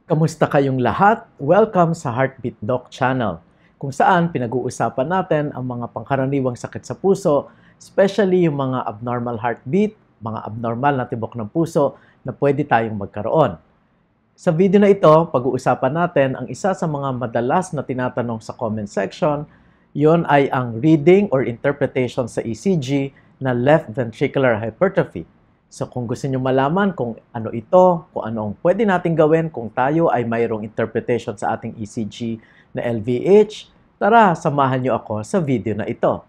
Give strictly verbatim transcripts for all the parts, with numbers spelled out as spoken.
Kamusta kayong lahat? Welcome sa Heartbeat Doc Channel, kung saan pinag-uusapan natin ang mga pangkaraniwang sakit sa puso, especially yung mga abnormal heartbeat, mga abnormal na tibok ng puso na pwede tayong magkaroon. Sa video na ito, pag-uusapan natin ang isa sa mga madalas na tinatanong sa comment section. Yon ay ang reading or interpretation sa E C G na left ventricular hypertrophy. So kung gusto nyo malaman kung ano ito, kung ano ang pwede natin gawin kung tayo ay mayroong interpretation sa ating E C G na L V H, tara, samahan nyo ako sa video na ito.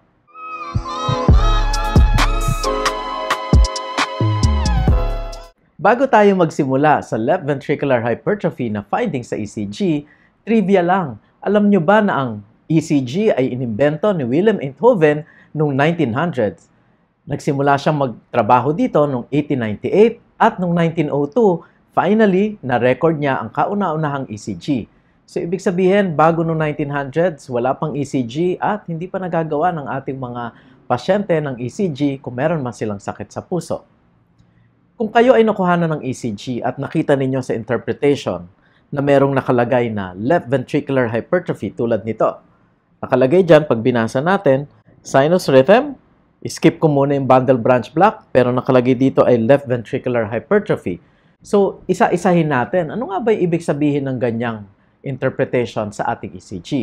Bago tayo magsimula sa left ventricular hypertrophy na finding sa E C G, trivia lang. Alam nyo ba na ang E C G ay inimbento ni Willem Einthoven noong nineteen hundreds? Nagsimula siyang magtrabaho dito noong eighteen ninety-eight at noong nineteen oh two, finally, na-record niya ang kauna-unahang E C G. So, ibig sabihin, bago noong nineteen hundreds, wala pang E C G at hindi pa nagagawa ng ating mga pasyente ng E C G kung meron man silang sakit sa puso. Kung kayo ay nakuhanan ng E C G at nakita ninyo sa interpretation na merong nakalagay na left ventricular hypertrophy tulad nito, nakalagay dyan, pag binasa natin, sinus rhythm. Skip ko muna yung bundle branch block, pero nakalagay dito ay left ventricular hypertrophy. So, isa-isahin natin. Ano nga ba yung ibig sabihin ng ganyang interpretation sa ating E C G?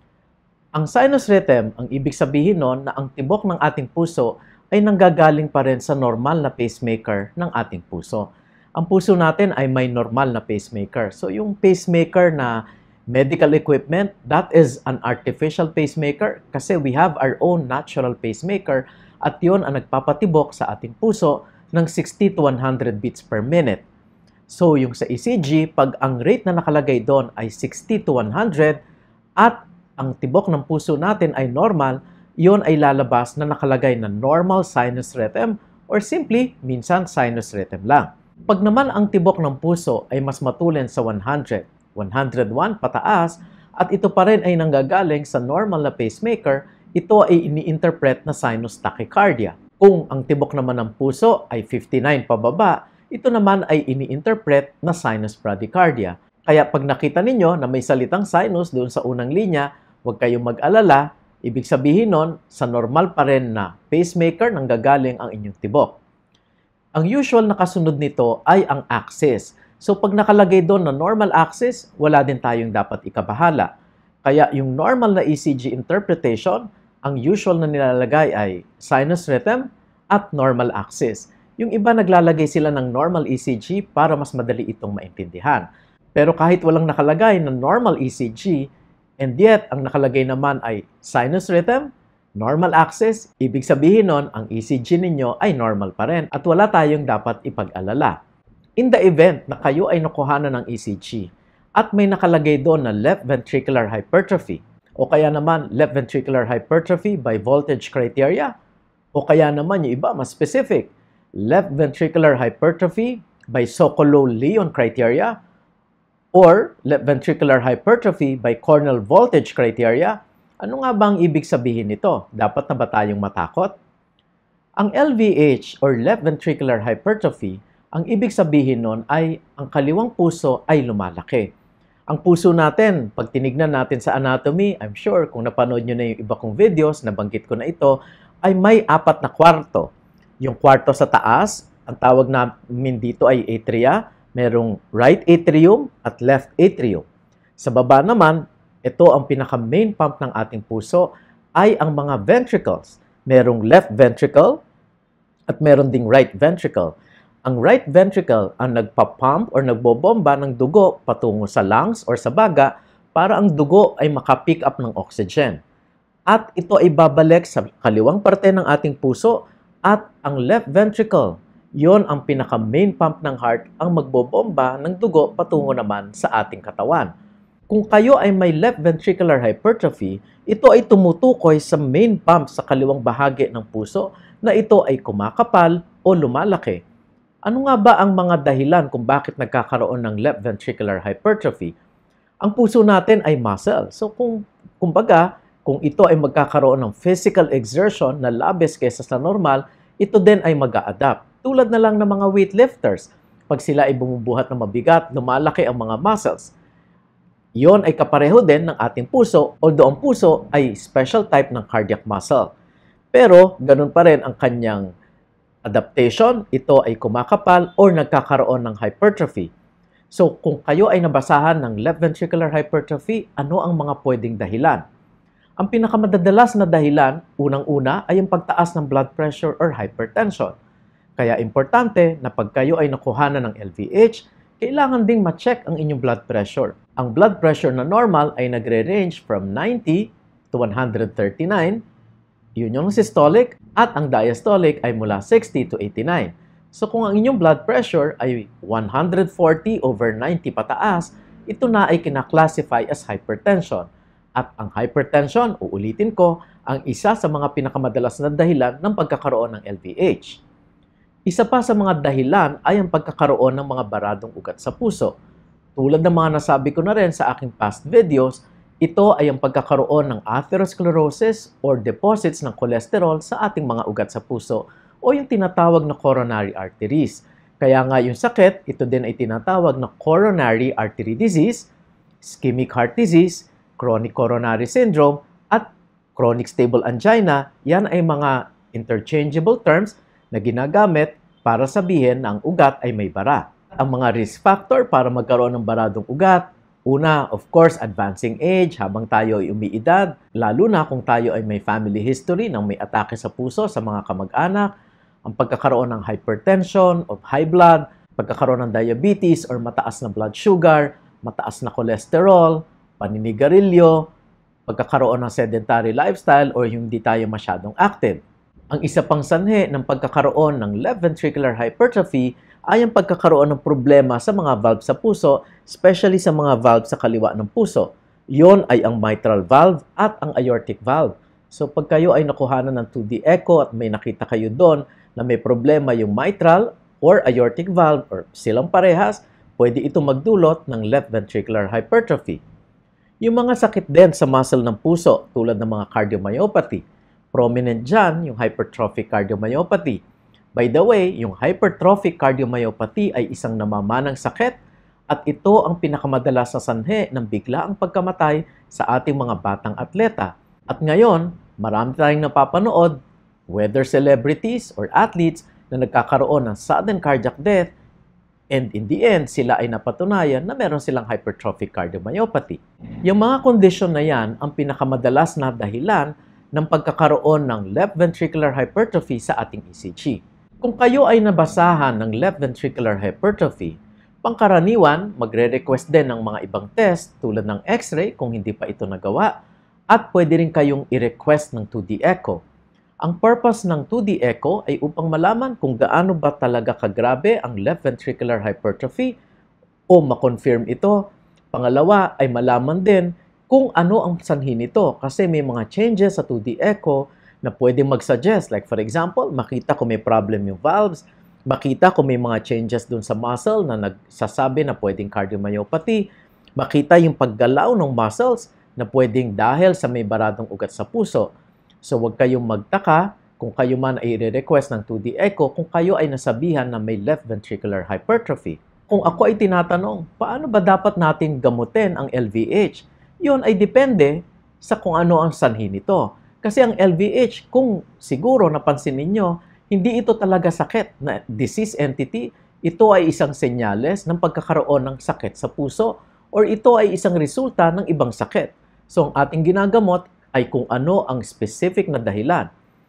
Ang sinus rhythm, ang ibig sabihin nun na ang tibok ng ating puso ay nanggagaling pa rin sa normal na pacemaker ng ating puso. Ang puso natin ay may normal na pacemaker. So, yung pacemaker na medical equipment, that is an artificial pacemaker kasi we have our own natural pacemaker at yun ang nagpapatibok sa ating puso ng sixty to one hundred beats per minute. So, yung sa E C G, pag ang rate na nakalagay doon ay sixty to one hundred at ang tibok ng puso natin ay normal, yun ay lalabas na nakalagay na normal sinus rhythm or simply, minsan sinus rhythm lang. Pag naman ang tibok ng puso ay mas matulin sa one hundred, one hundred one pataas, at ito pa rin ay nanggagaling sa normal na pacemaker, ito ay ini-interpret na sinus tachycardia. Kung ang tibok naman ng puso ay fifty-nine pababa, ito naman ay ini-interpret na sinus bradycardia. Kaya pag nakita ninyo na may salitang sinus doon sa unang linya, huwag kayong mag-alala, ibig sabihin nun, sa normal pa rin na pacemaker nanggagaling ang inyong tibok. Ang usual na kasunod nito ay ang axis. So, pag nakalagay doon na normal axis, wala din tayong dapat ikabahala. Kaya yung normal na E C G interpretation, ang usual na nilalagay ay sinus rhythm at normal axis. Yung iba naglalagay sila ng normal E C G para mas madali itong maintindihan. Pero kahit walang nakalagay na normal E C G, and yet ang nakalagay naman ay sinus rhythm, normal axis, ibig sabihin nun, ang E C G ninyo ay normal pa rin at wala tayong dapat ipag-alala. In the event na kayo ay nakuhanan ng E C G at may nakalagay doon na left ventricular hypertrophy o kaya naman left ventricular hypertrophy by voltage criteria o kaya naman yung iba mas specific, left ventricular hypertrophy by Sokolow-Lyon criteria or left ventricular hypertrophy by Cornell voltage criteria, ano nga ba ang ibig sabihin nito? Dapat na ba tayong matakot? Ang L V H or left ventricular hypertrophy, ang ibig sabihin nun ay ang kaliwang puso ay lumalaki. Ang puso natin, pag tinignan natin sa anatomy, I'm sure kung napanood nyo na yung iba kong videos, nabanggit ko na ito, ay may apat na kwarto. Yung kwarto sa taas, ang tawag namin dito ay atria, merong right atrium at left atrium. Sa baba naman, ito ang pinaka-main pump ng ating puso ay ang mga ventricles. Merong left ventricle at meron ding right ventricle. Ang right ventricle ang nagpa-pump or nagbobomba ng dugo patungo sa lungs or sa baga para ang dugo ay makapick up ng oxygen. At ito ay babalik sa kaliwang parte ng ating puso at ang left ventricle, yon ang pinaka-main pump ng heart ang magbobomba ng dugo patungo naman sa ating katawan. Kung kayo ay may left ventricular hypertrophy, ito ay tumutukoy sa main pump sa kaliwang bahagi ng puso na ito ay kumakapal o lumalaki. Ano nga ba ang mga dahilan kung bakit nagkakaroon ng left ventricular hypertrophy? Ang puso natin ay muscle. So kung kumbaga, kung ito ay magkakaroon ng physical exertion na labis kaysa sa normal, ito din ay mag-a-adapt. Tulad na lang ng mga weightlifters. Pag sila ay bumubuhat ng mabigat, lumalaki ang mga muscles. Iyon ay kapareho din ng ating puso, although ang puso ay special type ng cardiac muscle. Pero, ganun pa rin ang kanyang adaptation, ito ay kumakapal or nagkakaroon ng hypertrophy. So, kung kayo ay nabasahan ng left ventricular hypertrophy, ano ang mga pwedeng dahilan? Ang pinakamadadalas na dahilan, unang-una, ay ang pagtaas ng blood pressure or hypertension. Kaya importante na pag kayo ay nakuhanan ng L V H, kailangan ding ma-check ang inyong blood pressure. Ang blood pressure na normal ay nagre-range from ninety to one thirty-nine, yun yung systolic, at ang diastolic ay mula sixty to eighty-nine. So kung ang inyong blood pressure ay one forty over ninety pataas, ito na ay kinaklasify as hypertension. At ang hypertension, uulitin ko, ang isa sa mga pinakamadalas na dahilan ng pagkakaroon ng L V H. Isa pa sa mga dahilan ay ang pagkakaroon ng mga baradong ugat sa puso. Tulad ng mga nasabi ko na rin sa aking past videos, ito ay ang pagkakaroon ng atherosclerosis or deposits ng cholesterol sa ating mga ugat sa puso o yung tinatawag na coronary arteries. Kaya nga yung sakit, ito din ay tinatawag na coronary artery disease, ischemic heart disease, chronic coronary syndrome, at chronic stable angina. Yan ay mga interchangeable terms na ginagamit para sabihin na ang ugat ay may bara. Ang mga risk factor para magkaroon ng baradong ugat, una, of course, advancing age habang tayo ay umiidad, lalo na kung tayo ay may family history ng may atake sa puso sa mga kamag-anak, ang pagkakaroon ng hypertension of high blood, pagkakaroon ng diabetes or mataas na blood sugar, mataas na cholesterol, paninigarilyo, pagkakaroon ng sedentary lifestyle or yung hindi tayo masyadong active. Ang isa pang sanhi ng pagkakaroon ng left ventricular hypertrophy ay ang pagkakaroon ng problema sa mga valve sa puso, especially sa mga valve sa kaliwa ng puso. Iyon ay ang mitral valve at ang aortic valve. So pag kayo ay nakuhanan ng two D echo at may nakita kayo doon na may problema yung mitral or aortic valve or silang parehas, pwede ito magdulot ng left ventricular hypertrophy. Yung mga sakit din sa muscle ng puso tulad ng mga cardiomyopathy, prominent dyan yung hypertrophic cardiomyopathy. By the way, yung hypertrophic cardiomyopathy ay isang namamanang sakit at ito ang pinakamadalas na sanhi ng biglaang pagkamatay sa ating mga batang atleta. At ngayon, marami tayong napapanood, whether celebrities or athletes na nagkakaroon ng sudden cardiac death and in the end, sila ay napatunayan na meron silang hypertrophic cardiomyopathy. Yung mga kondisyon na yan ang pinakamadalas na dahilan ng pagkakaroon ng left ventricular hypertrophy sa ating E C G. Kung kayo ay nabasahan ng left ventricular hypertrophy, pangkaraniwan, magre-request din ng mga ibang test tulad ng X-ray kung hindi pa ito nagawa at pwede rin kayong i-request ng two D echo. Ang purpose ng two D echo ay upang malaman kung gaano ba talaga kagrabe ang left ventricular hypertrophy o ma-confirm ito. Pangalawa ay malaman din kung ano ang sanhi nito kasi may mga changes sa two D echo na pwedeng mag-suggest. Like for example, makita kung may problem yung valves, makita kung may mga changes dun sa muscle na nagsasabi na pwedeng cardiomyopathy, makita yung paggalaw ng muscles na pwedeng dahil sa may baradong ugat sa puso. So huwag kayong magtaka kung kayo man ay i-request ng two D echo kung kayo ay nasabihan na may left ventricular hypertrophy. Kung ako ay tinatanong, paano ba dapat natin gamutin ang L V H? Yun ay depende sa kung ano ang sanhi nito. Kasi ang L V H, kung siguro napansin ninyo, hindi ito talaga sakit na disease entity. Ito ay isang senyales ng pagkakaroon ng sakit sa puso or ito ay isang resulta ng ibang sakit. So ang ating ginagamot ay kung ano ang specific na dahilan.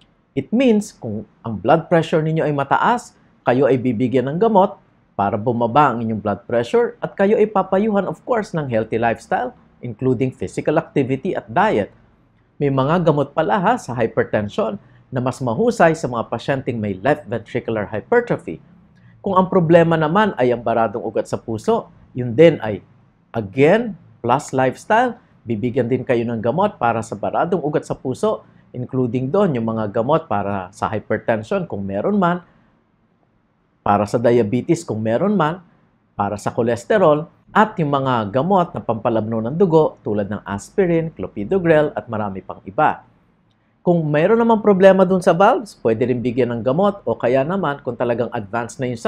It means kung ang blood pressure ninyo ay mataas, kayo ay bibigyan ng gamot para bumaba ang inyong blood pressure at kayo ay papayuhan of course ng healthy lifestyle including physical activity at diet. May mga gamot pala ha sa hypertension na mas mahusay sa mga pasyenteng may left ventricular hypertrophy. Kung ang problema naman ay ang baradong ugat sa puso, yun din ay, again, plus lifestyle, bibigyan din kayo ng gamot para sa baradong ugat sa puso, including doon yung mga gamot para sa hypertension kung meron man, para sa diabetes kung meron man, para sa cholesterol, at yung mga gamot na pampalabno ng dugo tulad ng aspirin, clopidogrel at marami pang iba. Kung mayroon naman problema dun sa valves, pwede rin bigyan ng gamot o kaya naman kung talagang advanced na yung sakit,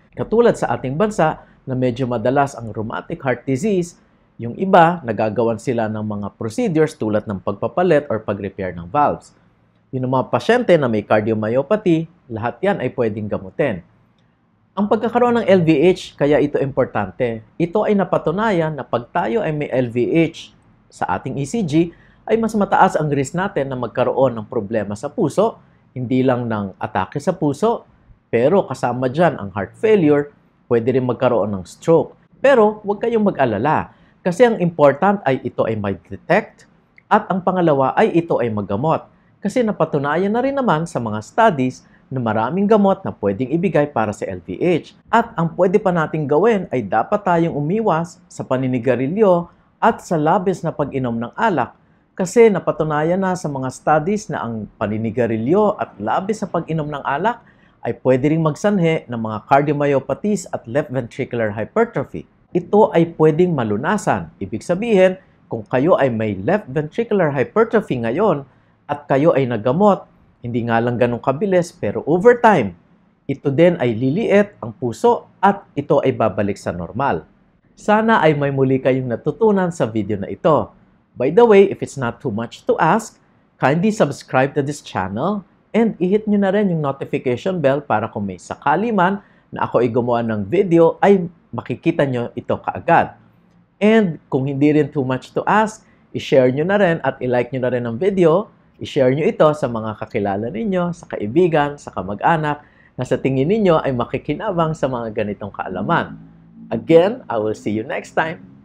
Katulad sa ating bansa na medyo madalas ang rheumatic heart disease, yung iba, nagagawan sila ng mga procedures tulad ng pagpapalit or pag-repair ng valves. Yung mga pasyente na may cardiomyopathy, lahat yan ay pwedeng gamutin. Ang pagkakaroon ng L V H, kaya ito importante. Ito ay napatunayan na pag tayo ay may L V H sa ating E C G, ay mas mataas ang risk natin na magkaroon ng problema sa puso, hindi lang ng atake sa puso, pero kasama dyan ang heart failure, pwede rin magkaroon ng stroke. Pero huwag kayong mag-alala. Kasi ang important ay ito ay mag-detect at ang pangalawa ay ito ay maggamot. Kasi napatunayan na rin naman sa mga studies na maraming gamot na pwedeng ibigay para sa L V H. At ang pwede pa nating gawin ay dapat tayong umiwas sa paninigarilyo at sa labis na pag-inom ng alak. Kasi napatunayan na sa mga studies na ang paninigarilyo at labis na pag-inom ng alak ay pwede ring magsanhi ng mga cardiomyopathies at left ventricular hypertrophy. Ito ay pwedeng malunasan. Ibig sabihin, kung kayo ay may left ventricular hypertrophy ngayon at kayo ay nagamot, hindi nga lang ganun kabilis, pero over time, ito din ay liliit ang puso at ito ay babalik sa normal. Sana ay may muli kayong natutunan sa video na ito. By the way, if it's not too much to ask, kindly subscribe to this channel and i-hit nyo na rin yung notification bell para kung may sakali man na ako ay gumawa ng video ay makikita nyo ito kaagad. And kung hindi rin too much to ask, i-share nyo na rin at i-like nyo na rin ang video. I-share nyo ito sa mga kakilala ninyo, sa kaibigan, sa kamag-anak, na sa tingin ninyo ay makikinabang sa mga ganitong kaalaman. Again, I will see you next time.